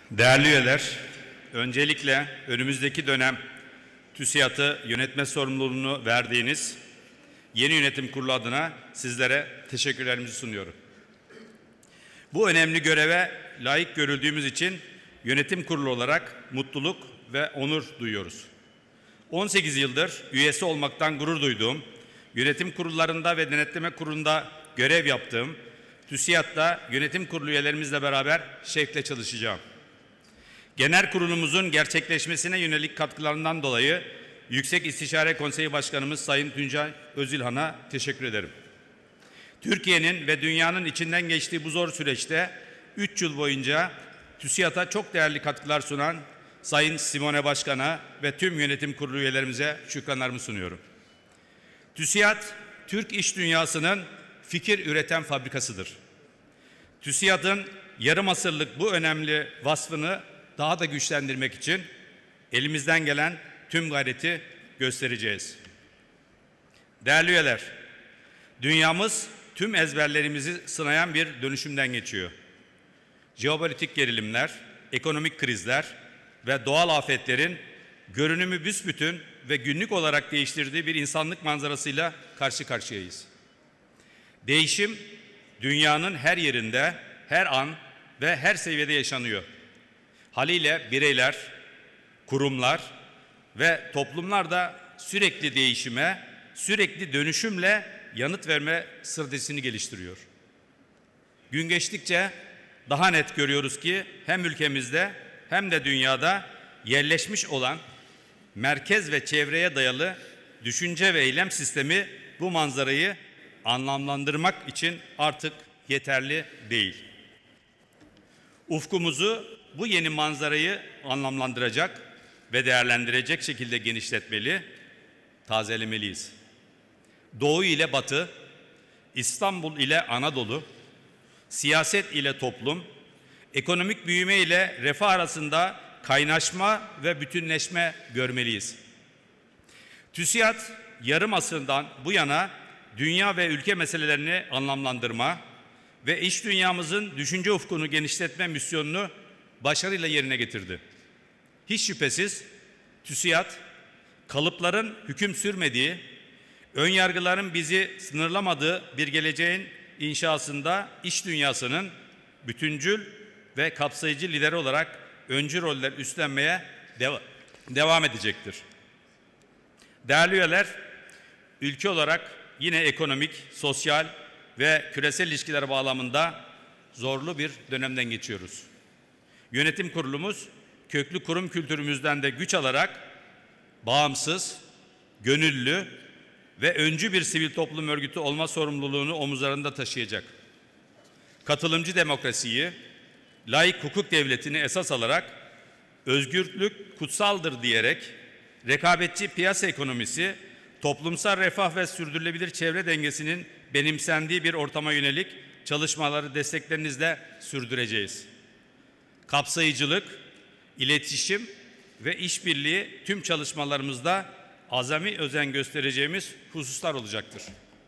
Değerli üyeler, öncelikle önümüzdeki dönem TÜSİAD'ı yönetme sorumluluğunu verdiğiniz yeni yönetim kurulu adına sizlere teşekkürlerimizi sunuyorum. Bu önemli göreve layık görüldüğümüz için yönetim kurulu olarak mutluluk ve onur duyuyoruz. 18 yıldır üyesi olmaktan gurur duyduğum, yönetim kurullarında ve denetleme kurulunda görev yaptığım TÜSİAD'da yönetim kurulu üyelerimizle beraber şevkle çalışacağım. Genel kurulumuzun gerçekleşmesine yönelik katkılarından dolayı Yüksek İstişare Konseyi Başkanımız Sayın Tuncay Özilhan'a teşekkür ederim. Türkiye'nin ve dünyanın içinden geçtiği bu zor süreçte 3 yıl boyunca TÜSİAD'a çok değerli katkılar sunan Sayın Simone Başkan'a ve tüm yönetim kurulu üyelerimize şükranlarımı sunuyorum. TÜSİAD, Türk iş dünyasının fikir üreten fabrikasıdır. TÜSİAD'ın yarım asırlık bu önemli vasfını daha da güçlendirmek için elimizden gelen tüm gayreti göstereceğiz. Değerli üyeler, dünyamız tüm ezberlerimizi sınayan bir dönüşümden geçiyor. Jeopolitik gerilimler, ekonomik krizler ve doğal afetlerin görünümü büsbütün ve günlük olarak değiştirdiği bir insanlık manzarasıyla karşı karşıyayız. Değişim, dünyanın her yerinde, her an ve her seviyede yaşanıyor. Haliyle bireyler, kurumlar ve toplumlar da sürekli değişime, sürekli dönüşümle yanıt verme stratejisini geliştiriyor. Gün geçtikçe daha net görüyoruz ki hem ülkemizde hem de dünyada yerleşmiş olan merkez ve çevreye dayalı düşünce ve eylem sistemi bu manzarayı anlamlandırmak için artık yeterli değil. Ufkumuzu bu yeni manzarayı anlamlandıracak ve değerlendirecek şekilde genişletmeli, tazelemeliyiz. Doğu ile Batı, İstanbul ile Anadolu, siyaset ile toplum, ekonomik büyüme ile refah arasında kaynaşma ve bütünleşme görmeliyiz. TÜSİAD yarım asırdan bu yana dünya ve ülke meselelerini anlamlandırma ve iş dünyamızın düşünce ufkunu genişletme misyonunu başarıyla yerine getirdi. Hiç şüphesiz TÜSİAD, kalıpların hüküm sürmediği, önyargıların bizi sınırlamadığı bir geleceğin inşasında iş dünyasının bütüncül ve kapsayıcı lideri olarak öncü roller üstlenmeye devam edecektir. Değerli üyeler, ülke olarak yine ekonomik, sosyal ve küresel ilişkiler bağlamında zorlu bir dönemden geçiyoruz. Yönetim kurulumuz köklü kurum kültürümüzden de güç alarak bağımsız, gönüllü ve öncü bir sivil toplum örgütü olma sorumluluğunu omuzlarında taşıyacak. Katılımcı demokrasiyi, laik hukuk devletini esas alarak özgürlük kutsaldır diyerek rekabetçi piyasa ekonomisi, toplumsal refah ve sürdürülebilir çevre dengesinin benimsendiği bir ortama yönelik çalışmaları desteklerinizle sürdüreceğiz. Kapsayıcılık, iletişim ve işbirliği tüm çalışmalarımızda azami özen göstereceğimiz hususlar olacaktır.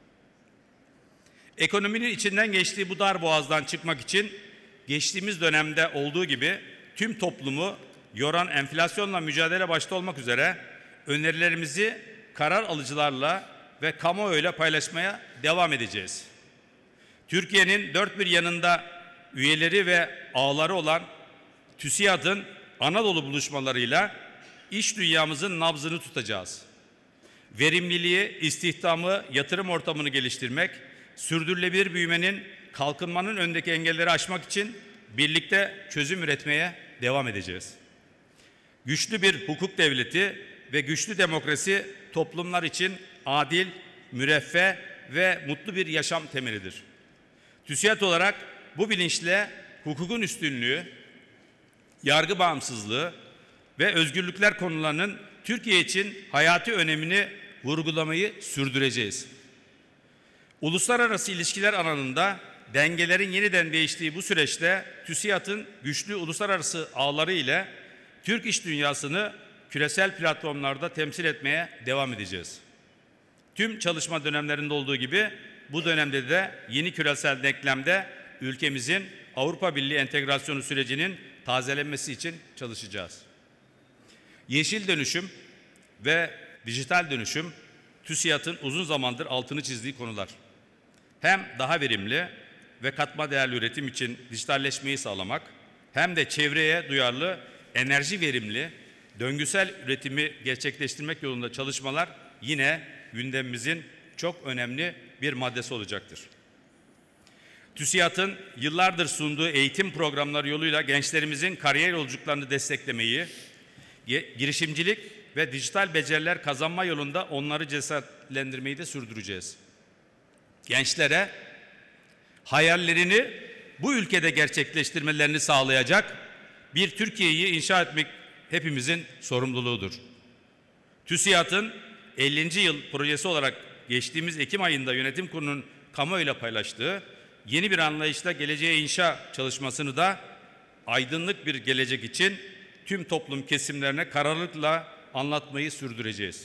Ekonominin içinden geçtiği bu dar boğazdan çıkmak için geçtiğimiz dönemde olduğu gibi tüm toplumu yoran enflasyonla mücadele başta olmak üzere önerilerimizi karar alıcılarla ve kamuoyuyla paylaşmaya devam edeceğiz. Türkiye'nin dört bir yanında üyeleri ve ağları olan TÜSİAD'ın Anadolu buluşmalarıyla iş dünyamızın nabzını tutacağız. Verimliliği, istihdamı, yatırım ortamını geliştirmek, sürdürülebilir büyümenin, kalkınmanın önündeki engelleri aşmak için birlikte çözüm üretmeye devam edeceğiz. Güçlü bir hukuk devleti ve güçlü demokrasi toplumlar için adil, müreffeh ve mutlu bir yaşam temelidir. TÜSİAD olarak bu bilinçle hukukun üstünlüğü, yargı bağımsızlığı ve özgürlükler konularının Türkiye için hayati önemini vurgulamayı sürdüreceğiz. Uluslararası ilişkiler alanında dengelerin yeniden değiştiği bu süreçte TÜSİAD'ın güçlü uluslararası ağları ile Türk iş dünyasını küresel platformlarda temsil etmeye devam edeceğiz. Tüm çalışma dönemlerinde olduğu gibi bu dönemde de yeni küresel denklemde ülkemizin Avrupa Birliği entegrasyonu sürecinin tazelenmesi için çalışacağız. Yeşil dönüşüm ve dijital dönüşüm TÜSİAD'ın uzun zamandır altını çizdiği konular. Hem daha verimli ve katma değerli üretim için dijitalleşmeyi sağlamak, hem de çevreye duyarlı, enerji verimli, döngüsel üretimi gerçekleştirmek yolunda çalışmalar yine gündemimizin çok önemli bir maddesi olacaktır. TÜSİAD'ın yıllardır sunduğu eğitim programları yoluyla gençlerimizin kariyer yolculuklarını desteklemeyi, girişimcilik ve dijital beceriler kazanma yolunda onları cesaretlendirmeyi de sürdüreceğiz. Gençlere hayallerini bu ülkede gerçekleştirmelerini sağlayacak bir Türkiye'yi inşa etmek hepimizin sorumluluğudur. TÜSİAD'ın 50. yıl projesi olarak geçtiğimiz Ekim ayında yönetim kurulunun kamuoyuyla paylaştığı yeni bir anlayışla geleceğe inşa çalışmasını da aydınlık bir gelecek için tüm toplum kesimlerine kararlılıkla anlatmayı sürdüreceğiz.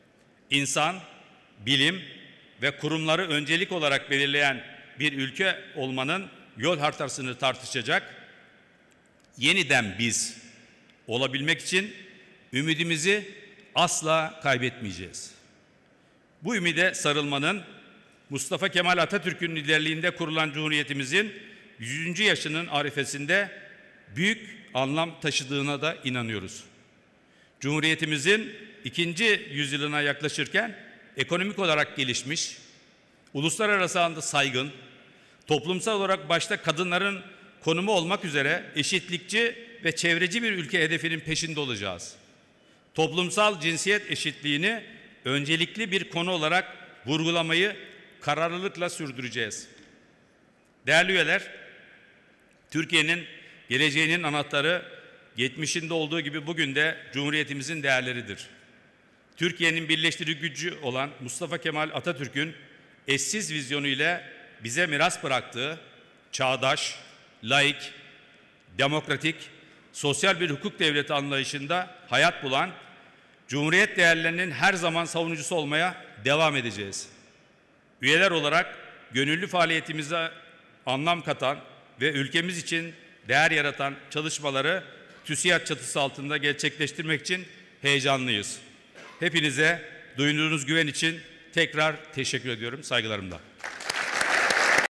İnsan, bilim ve kurumları öncelik olarak belirleyen bir ülke olmanın yol haritasını tartışacak, yeniden biz olabilmek için ümidimizi asla kaybetmeyeceğiz. Bu ümide sarılmanın Mustafa Kemal Atatürk'ün liderliğinde kurulan Cumhuriyetimizin 100. yaşının arifesinde büyük anlam taşıdığına da inanıyoruz. Cumhuriyetimizin 2. yüzyılına yaklaşırken ekonomik olarak gelişmiş, uluslararası alanda saygın, toplumsal olarak başta kadınların konumu olmak üzere eşitlikçi ve çevreci bir ülke hedefinin peşinde olacağız. Toplumsal cinsiyet eşitliğini öncelikli bir konu olarak vurgulamayı kararlılıkla sürdüreceğiz. Değerli üyeler, Türkiye'nin geleceğinin anahtarı geçmişinde olduğu gibi bugün de Cumhuriyetimizin değerleridir. Türkiye'nin birleştirici gücü olan Mustafa Kemal Atatürk'ün eşsiz vizyonu ile bize miras bıraktığı çağdaş, laik, demokratik, sosyal bir hukuk devleti anlayışında hayat bulan Cumhuriyet değerlerinin her zaman savunucusu olmaya devam edeceğiz. Üyeler olarak gönüllü faaliyetimize anlam katan ve ülkemiz için değer yaratan çalışmaları TÜSİAD çatısı altında gerçekleştirmek için heyecanlıyız. Hepinize duyduğunuz güven için tekrar teşekkür ediyorum. Saygılarımla.